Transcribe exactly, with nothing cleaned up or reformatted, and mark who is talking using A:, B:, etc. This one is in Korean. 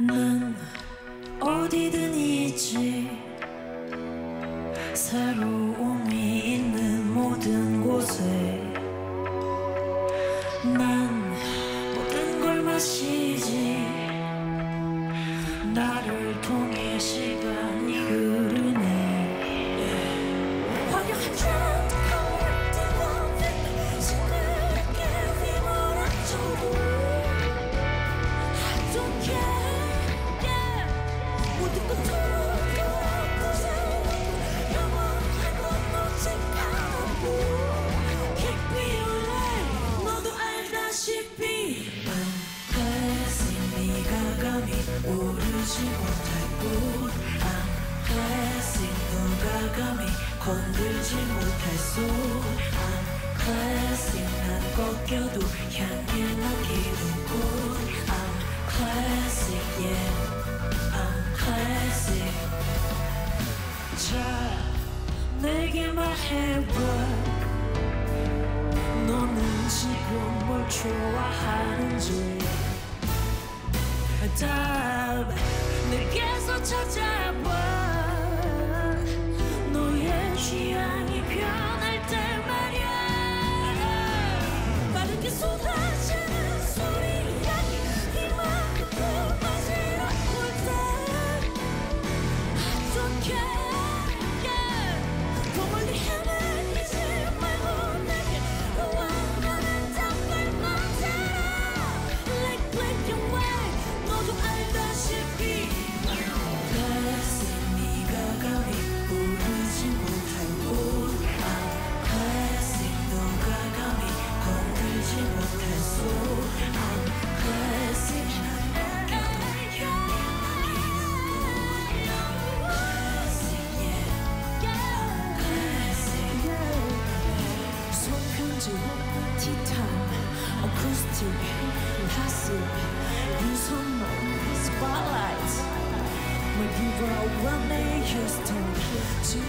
A: 난 어디든 있지 새로움이 있는 모든 곳에 난 모든 걸 마시지 나를 통해 시간이 흐르네 화려한 전 거울 뒤집어 싱그럽게 휘몰아쳐도 I don't care yeah. 모든 건 두렵고 새롭고 영원한 건 놓지 않고 Keep me alive 너도 알다시피 I'm blessing 네가 감히 오르지 못할 곳 I'm blessing 누가 감히 건들지 못할 손 I'm blessing 난 꺾여도 향해 남기는 곳 I'm classic yeah I'm classic 자 내게 말해봐 너는 지금 뭘 좋아하는지 답 내게서 찾아봐 너의 취향이 변할 때 말야 빠르게 쏟아지는 소리야 이만큼 어지러울 때 I don't care yeah. 더 멀리 헤매이지 말고 내게 원하는 답을 맞아라 Like black and white 너도 알다시피 Blessing 네가 감히 오르지 못할 곳 I'm blessing 누가 감히 건들지 못할 손 I'm blessing 난 꺾여도 향해 Blessing yeah Blessing 손편지 티타임 어쿠스틱 passive 유선만 spotlight My people are one day Houston 지금